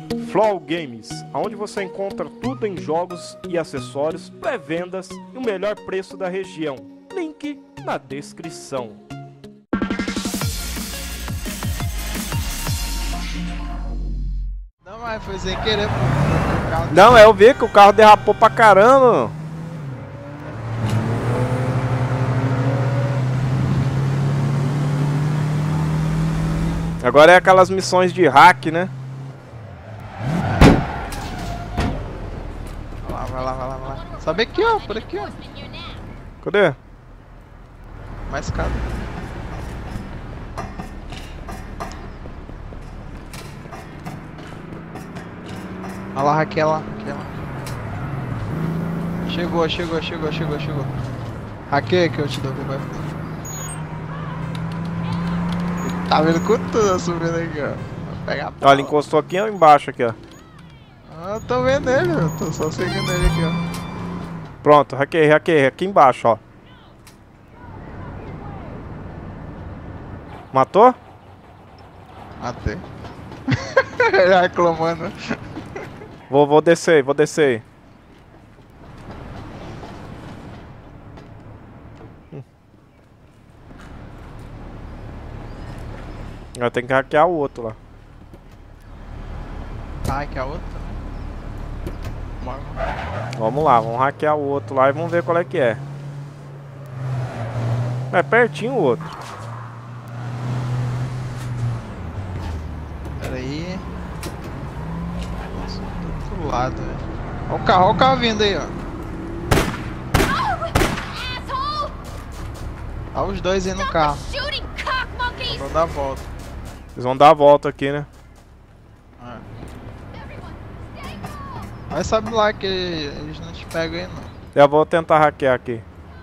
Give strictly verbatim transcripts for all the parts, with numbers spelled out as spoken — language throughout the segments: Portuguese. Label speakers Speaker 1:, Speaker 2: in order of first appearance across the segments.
Speaker 1: Flow Games, onde você encontra tudo em jogos e acessórios, pré-vendas e o melhor preço da região. Link na descrição.
Speaker 2: Não, mas foi sem querer, pô.
Speaker 1: Não, é eu vi que o carro derrapou pra caramba. Agora é aquelas missões de hack, né?
Speaker 2: Vai lá, vai lá, vai lá, vai lá. Sobe aqui, ó, por aqui, ó.
Speaker 1: Cadê?
Speaker 2: Mais escada. Olha lá, Raquel, lá, Raquel. Chegou, chegou, chegou, chegou, chegou. Raquel, que eu te dou, vai. Tá vendo com tudo subindo aqui, ó. Vou pegar a
Speaker 1: Olha, ele encostou aqui ou embaixo aqui, ó.
Speaker 2: Ah, eu tô vendo ele, eu tô só seguindo ele aqui, ó.
Speaker 1: Pronto, hackei, hackei, aqui embaixo, ó. Matou?
Speaker 2: Matei. Ele reclamando.
Speaker 1: Vou, vou descer, vou descer. Hum. Eu tenho que hackear o outro lá.
Speaker 2: Ah, que é a outra? Bora.
Speaker 1: Vamos lá, vamos hackear o outro lá e vamos ver qual é que é. É pertinho o outro.
Speaker 2: Pera aí. Nossa, do outro lado, velho. Olha o carro, olha o carro vindo aí, ó. Olha os dois aí no carro. Vou dar a volta.
Speaker 1: Eles vão dar a volta aqui, né?
Speaker 2: É. Mas sabe lá que eles não te pegam aí, não.
Speaker 1: Eu vou tentar hackear aqui.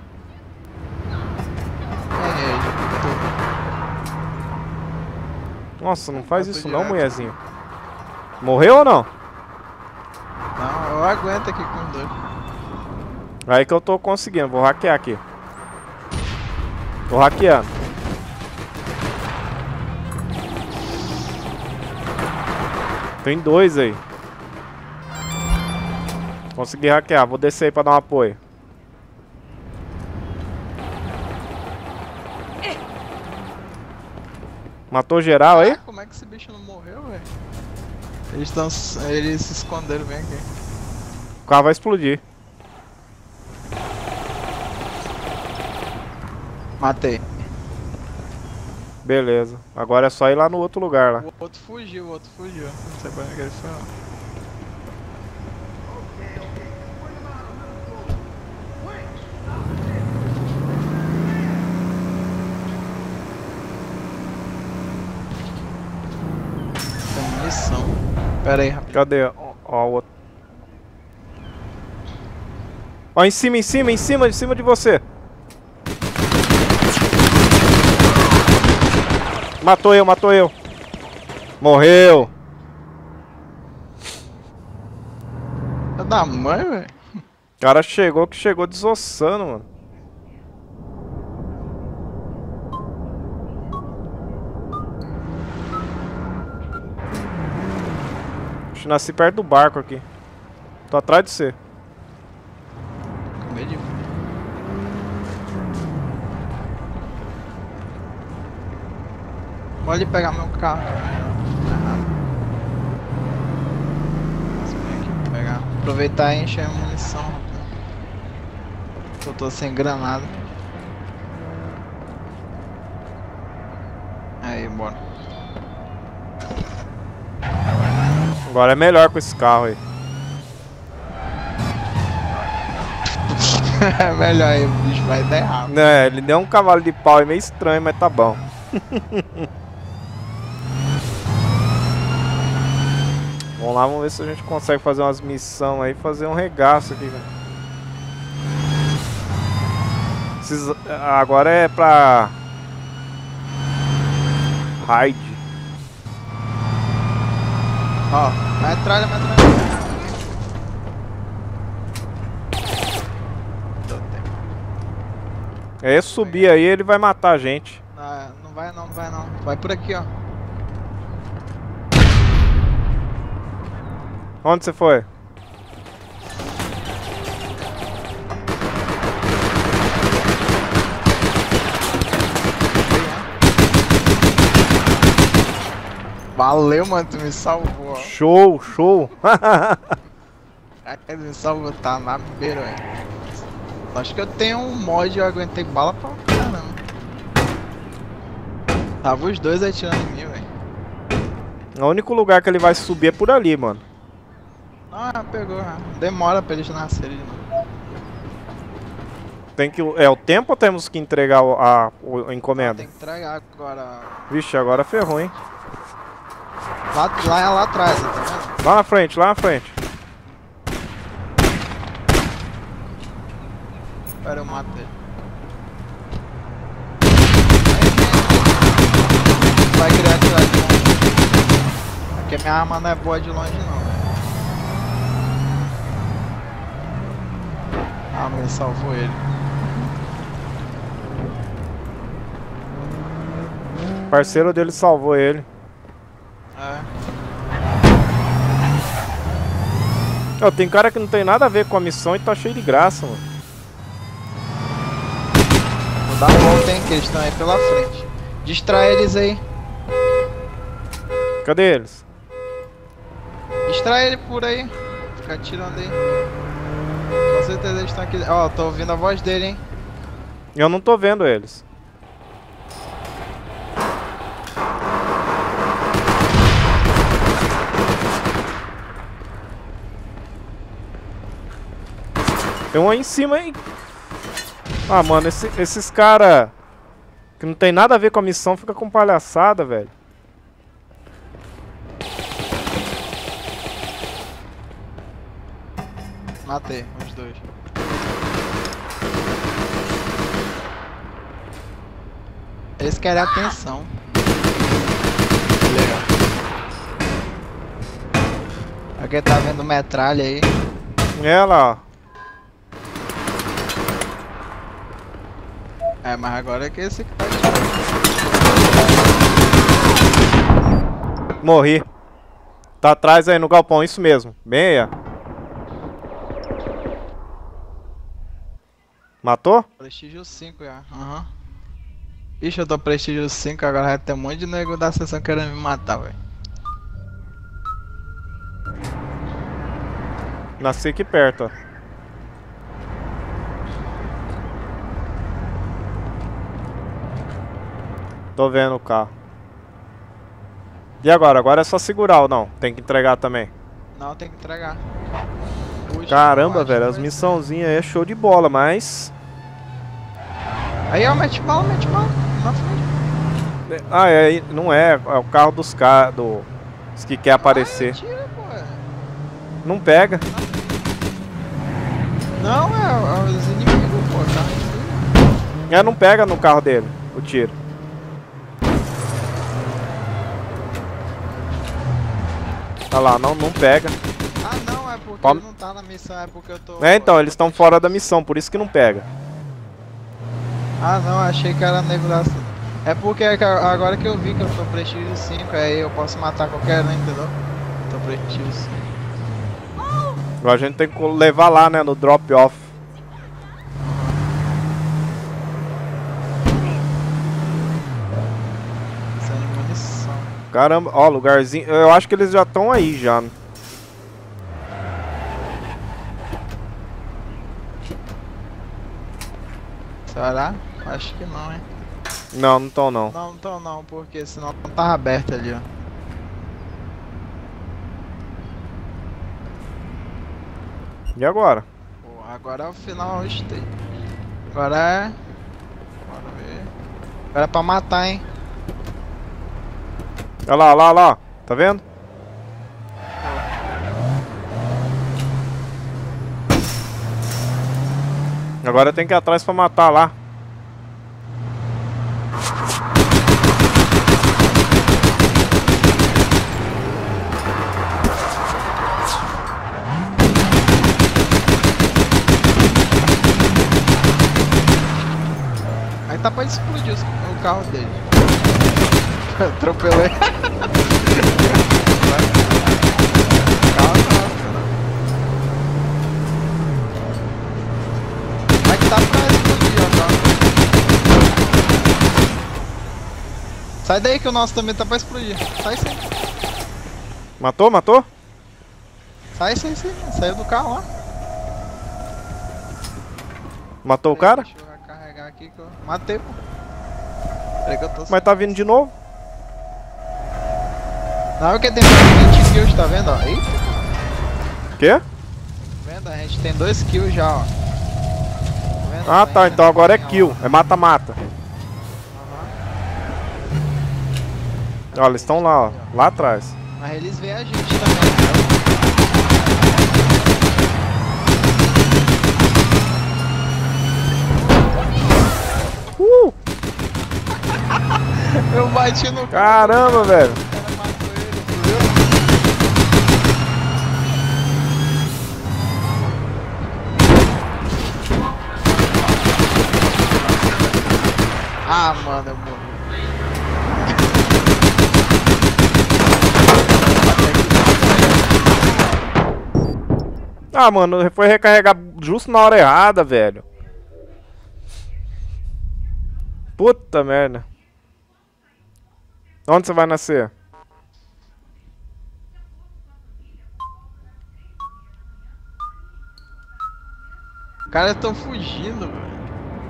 Speaker 2: É, já
Speaker 1: Nossa, não faz
Speaker 2: Matou
Speaker 1: isso não,
Speaker 2: direto.
Speaker 1: mulherzinha. Morreu ou não?
Speaker 2: Não, eu aguento aqui com dois.
Speaker 1: Aí que eu tô conseguindo, vou hackear aqui. Tô hackeando. Tem dois aí. Consegui hackear, vou descer aí pra dar um apoio. Matou geral aí?
Speaker 2: Ah, como é que esse bicho não morreu, velho? Eles estão. Eles se esconderam bem aqui.
Speaker 1: O carro vai explodir.
Speaker 2: Matei.
Speaker 1: Beleza. Agora é só ir lá no outro lugar lá.
Speaker 2: O outro fugiu, o outro fugiu. Não sei pra onde que ele foi, não. Tem munição. Pera aí, rapidinho.
Speaker 1: Cadê? Ó, ó o outro. Ó, em cima, em cima, em cima, em cima de você. Matou eu, matou eu. Morreu.
Speaker 2: É da mãe, velho.
Speaker 1: O cara chegou que chegou desossando, mano. Acho que nasci perto do barco aqui. Tô atrás de você.
Speaker 2: Com medo de. Pode pegar meu carro. Aqui, pegar. Aproveitar e encher a munição. Eu tô sem granada. Aí, bora.
Speaker 1: Agora é melhor com esse carro aí.
Speaker 2: É melhor aí, o bicho vai dar errado.
Speaker 1: Né, ele deu um cavalo de pau, é meio estranho, mas tá bom. Vamos lá, vamos ver se a gente consegue fazer umas missões aí, fazer um regaço aqui, velho. Esses- Agora é pra... Raid.
Speaker 2: Ó, metralha, metralha.
Speaker 1: É subir aí, ele vai matar a gente.
Speaker 2: Não, não vai não, não vai não. Vai por aqui, ó.
Speaker 1: Onde você foi?
Speaker 2: Valeu, mano, tu me salvou, ó.
Speaker 1: Show, show.
Speaker 2: Ele me salvou, tá na beira, velho. Acho que eu tenho um mod e eu aguentei bala pra caramba. Tava os dois atirando em mim, velho.
Speaker 1: O único lugar que ele vai subir é por ali, mano.
Speaker 2: Ah, pegou, ah. Demora pra eles nascerem de novo.
Speaker 1: Tem que... É o tempo ou temos que entregar o- a, o- a encomenda?
Speaker 2: Tem que entregar agora.
Speaker 1: Vixe, agora ferrou, hein?
Speaker 2: Lá, lá, lá atrás, tá vendo?
Speaker 1: Lá na frente, lá na frente.
Speaker 2: Espera, eu mato ele. Vai querer atirar de longe. Porque minha arma não é boa de longe, não. Ah, mas salvou ele.
Speaker 1: O parceiro dele salvou ele.
Speaker 2: É.
Speaker 1: Ó, tem cara que não tem nada a ver com a missão e tá cheio de graça, mano.
Speaker 2: Vou dar uma volta, hein, que eles estão aí pela frente. Distrai eles aí.
Speaker 1: Cadê eles?
Speaker 2: Distrai ele por aí. Fica atirando aí. Com certeza eles estão aqui. Ó, tô ouvindo a voz dele, hein.
Speaker 1: Eu não tô vendo eles. Tem um aí em cima, hein? Ah, mano, esse- esses cara que não tem nada a ver com a missão fica com palhaçada, velho.
Speaker 2: Matei, os dois. Eles querem atenção. Legal. Alguém tá vendo metralha aí?
Speaker 1: É lá, ó.
Speaker 2: É, mas agora é que esse que tá atirando.
Speaker 1: Morri. Tá atrás aí no galpão, isso mesmo. Bem aí, ó. Matou?
Speaker 2: Prestígio cinco já. Aham. Ixi, eu tô prestígio cinco, agora vai ter um monte de nego da sessão querendo me matar, velho.
Speaker 1: Nasci aqui perto, ó. Tô vendo o carro. E agora? Agora é só segurar ou não? Tem que entregar também.
Speaker 2: Não, tem que entregar. Puxa,
Speaker 1: Caramba,
Speaker 2: eu acho
Speaker 1: velho,
Speaker 2: que
Speaker 1: as
Speaker 2: vai
Speaker 1: missãozinhas aí é show de bola, mas...
Speaker 2: ser. Aí, ó, mete bala, mete bala. Na frente.
Speaker 1: Ah, é, não é, é o carro dos caras, do... Os que quer aparecer.
Speaker 2: Ah, tira, pô.
Speaker 1: Não pega.
Speaker 2: Não, é, é os inimigos, pô, tá?
Speaker 1: É, não pega no carro dele, o tiro. Olha lá, não, não pega.
Speaker 2: Ah, não, é porque
Speaker 1: Palme-
Speaker 2: ele não tá na missão, é porque eu tô...
Speaker 1: É, então, eles estão fora da missão, por isso que não pega.
Speaker 2: Ah, não, achei que era nego da... É porque é que agora que eu vi que eu tô prestígio cinco, aí eu posso matar qualquer um, entendeu? Tô prestígio cinco.
Speaker 1: Agora a gente tem que levar lá, né, no drop-off.
Speaker 2: Sem munição.
Speaker 1: Caramba, ó, lugarzinho. Eu acho que eles já estão aí já.
Speaker 2: Será? Acho que não, hein?
Speaker 1: Não, não estão não.
Speaker 2: Não, então não, porque senão não tava aberto ali, ó.
Speaker 1: E agora?
Speaker 2: Pô, agora é o final stage. Agora é... Bora ver. Agora é pra matar, hein?
Speaker 1: Olha lá, olha lá, olha lá. Tá vendo? Agora tem que ir atrás pra matar lá.
Speaker 2: Aí tá pra explodir os- o carro dele. Atropelei. Calma, Sai daí que o nosso também tá pra explodir. Sai sim.
Speaker 1: Matou, matou?
Speaker 2: Sai sim, sim. Saiu do carro lá.
Speaker 1: Matou o cara?
Speaker 2: Deixa eu carregar aqui que eu matei, pô. Peraí que eu tô
Speaker 1: Mas tá vindo de novo.
Speaker 2: Não, porque tem vinte kills, tá vendo? Ó. Eita.
Speaker 1: Quê?
Speaker 2: Tá vendo? A gente tem dois kills já, ó. Tá vendo?
Speaker 1: Ah tá,
Speaker 2: indo
Speaker 1: então agora é
Speaker 2: assim, ó.
Speaker 1: kill. É mata-mata.
Speaker 2: Aham.
Speaker 1: Olha, eles estão lá, ó. Lá atrás.
Speaker 2: Mas eles veem a gente também, né?
Speaker 1: Uh!
Speaker 2: Eu bati no
Speaker 1: Caramba, velho.
Speaker 2: O cara matou ele, tu viu? Ah, mano, eu morri.
Speaker 1: Ah, mano, foi recarregar justo na hora errada, velho. Puta merda. Onde você vai nascer?
Speaker 2: Os caras estão fugindo, velho.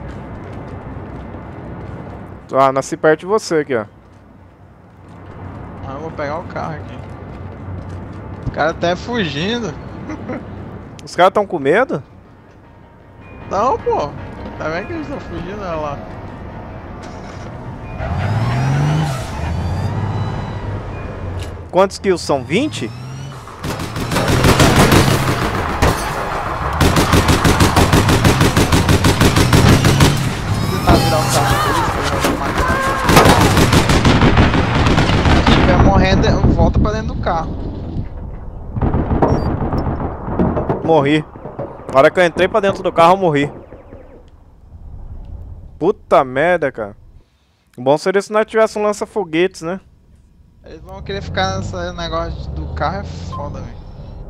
Speaker 1: Ah, nasci perto de você aqui, ó.
Speaker 2: Ah, eu vou pegar o carro aqui. Os caras até fugindo.
Speaker 1: Os caras tão com medo?
Speaker 2: Não, pô. Tá vendo que eles estão fugindo? Olha lá.
Speaker 1: Quantos kills são? vinte?
Speaker 2: Vou tentar virar o carro deles, que eu já vou matar. Se estiver morrendo, volta pra dentro do carro.
Speaker 1: Morri. Na hora que eu entrei pra dentro do carro, eu morri. Puta merda, cara. O bom seria se nós tivéssemos um lança-foguetes, né?
Speaker 2: Eles vão querer ficar nesse negócio do carro, é foda, velho.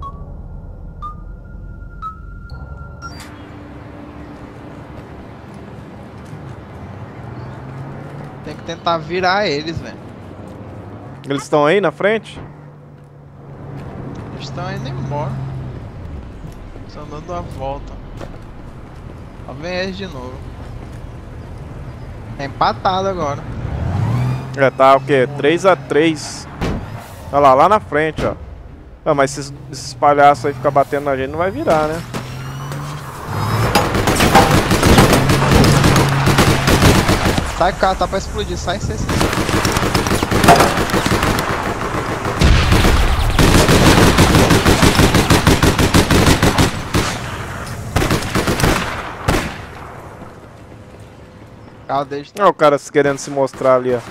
Speaker 2: Tem que tentar virar eles, velho.
Speaker 1: Eles estão aí na frente?
Speaker 2: Eles estão indo embora. Estão dando a volta. Ó, vem eles de novo. É empatado agora.
Speaker 1: É, tá o quê? três a três. Olha lá, lá na frente, ó. Ah, mas se esses palhaços aí ficar batendo na gente, não vai virar, né?
Speaker 2: Sai, cara, tá pra explodir. Sai, sai, sai. Carro deles tá...
Speaker 1: Olha o cara querendo se mostrar ali, ó.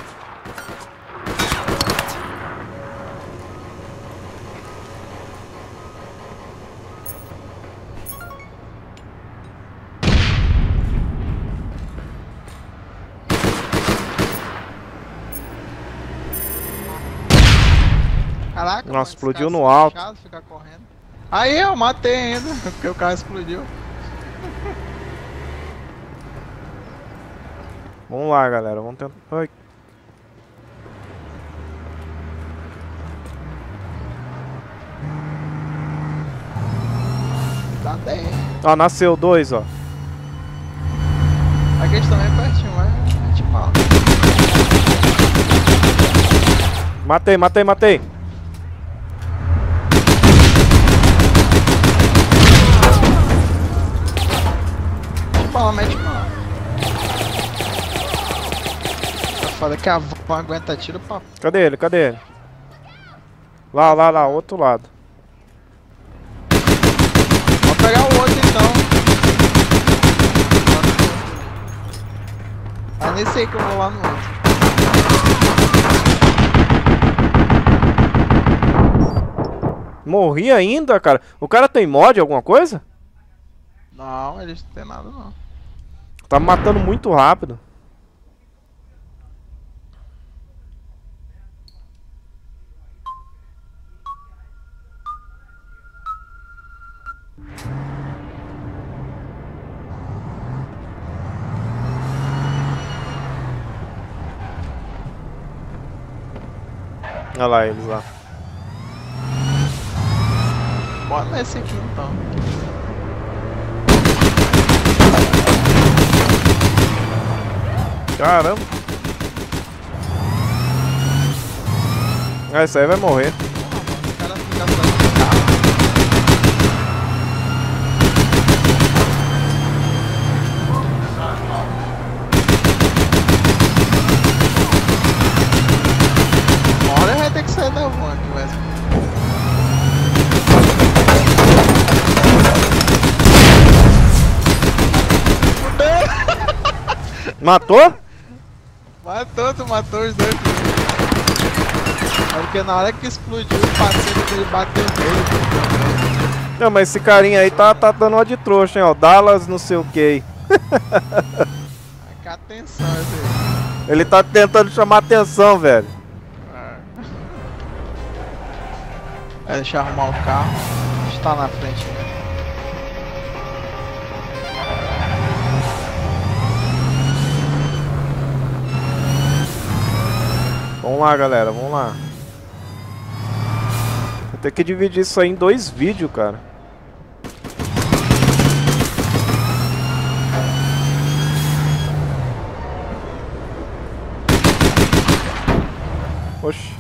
Speaker 2: Caraca,
Speaker 1: Nossa,
Speaker 2: mano,
Speaker 1: explodiu
Speaker 2: esse
Speaker 1: no
Speaker 2: cara
Speaker 1: alto.
Speaker 2: chato ficar correndo. Aí eu matei ainda, porque o carro explodiu.
Speaker 1: Vamos lá, galera. Vamos tentar... Ai.
Speaker 2: Tá dentro.
Speaker 1: Ó, nasceu dois, ó.
Speaker 2: Aqui eles estão bem pertinho, vai. A gente fala.
Speaker 1: Matei, matei, matei.
Speaker 2: Mete bala, mete bala. Tá foda que a van aguenta tiro pra...
Speaker 1: Cadê ele? Cadê ele? Lá, lá, lá, outro lado.
Speaker 2: Vamos pegar o outro então. É nesse aí que eu vou lá no outro.
Speaker 1: Morri ainda, cara. O cara tem mod, alguma coisa?
Speaker 2: Não, eles não tem nada não.
Speaker 1: Tá me matando muito rápido. Olha lá eles lá.
Speaker 2: Bora nesse aqui então.
Speaker 1: Caramba. Ah, esse aí vai morrer.
Speaker 2: O cara fica atrás do carro. Uma hora vai ter que sair da van aqui, velho.
Speaker 1: Matou?
Speaker 2: Matou, tu matou os dois. É porque na hora que explodiu, o parceiro dele bateu nele.
Speaker 1: Não, mas esse carinha aí tá, tá dando uma de trouxa, hein, ó. Dallas não sei o que.
Speaker 2: Que atenção esse aí.
Speaker 1: Ele tá tentando chamar atenção, velho.
Speaker 2: É, deixa eu arrumar o carro. Está na frente.
Speaker 1: Vamos lá, galera, vamos lá. Vou ter que dividir isso aí em dois vídeos, cara. Oxi.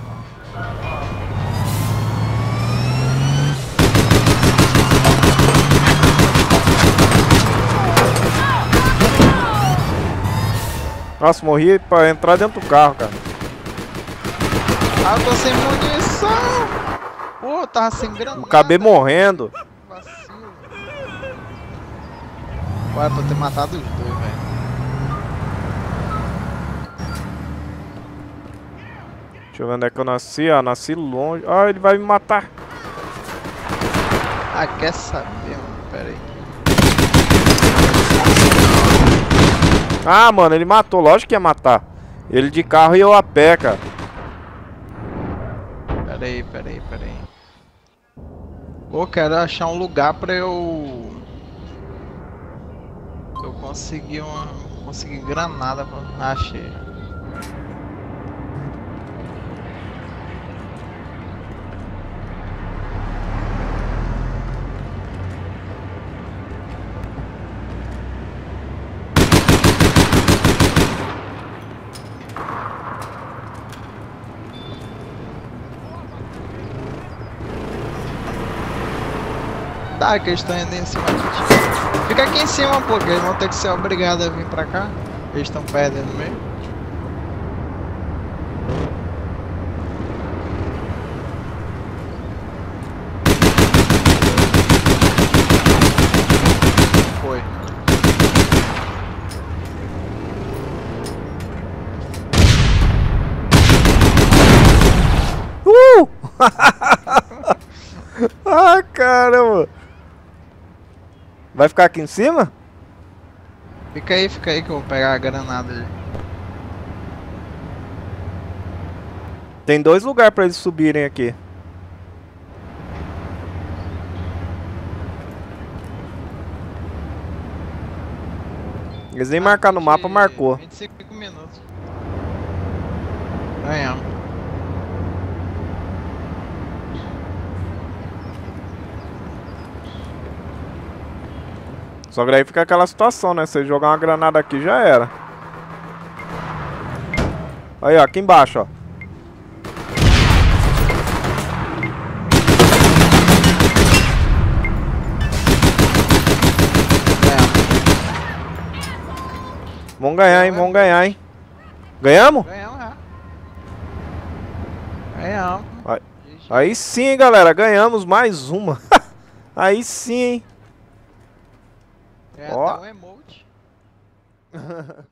Speaker 1: Nossa, morri pra entrar dentro do carro, cara.
Speaker 2: Ah, eu tô sem munição! Pô, tava sem granada.
Speaker 1: Acabei morrendo.
Speaker 2: Vacilo. Ué, pra eu ter matado os dois, velho.
Speaker 1: Deixa eu ver onde é que eu nasci. Ah, nasci longe. Ah, ele vai me matar.
Speaker 2: Ah, quer saber, mano? Pera aí.
Speaker 1: Ah, mano, ele matou. Lógico que ia matar. Ele de carro e eu a pé, cara.
Speaker 2: Pera aí, pera aí, pera aí. Pô, quero achar um lugar pra eu... Eu conseguir uma... Conseguir granada pra... Ah, achei. Tá, que eles estão indo em cima de ti. Fica aqui em cima, pô, que eles vão ter que ser obrigados a vir pra cá. Eles estão perdendo no meio. Foi.
Speaker 1: Uh! Ah, caramba! Vai ficar aqui em cima?
Speaker 2: Fica aí, fica aí que eu vou pegar a granada ali.
Speaker 1: Tem dois lugares pra eles subirem aqui. Eles nem marcaram no mapa, marcou.
Speaker 2: vinte e cinco minutos. Ganhamos.
Speaker 1: Só que aí fica aquela situação, né? Você jogar uma granada aqui já era. Aí, ó, aqui embaixo, ó. Vamos ganhar, hein? Vamos ganhar, hein? Ganhamos?
Speaker 2: Ganhamos, já. Ganhamos.
Speaker 1: Aí, aí sim, hein, galera. Ganhamos mais uma. Aí sim, hein?
Speaker 2: É
Speaker 1: Ó.
Speaker 2: até um emote.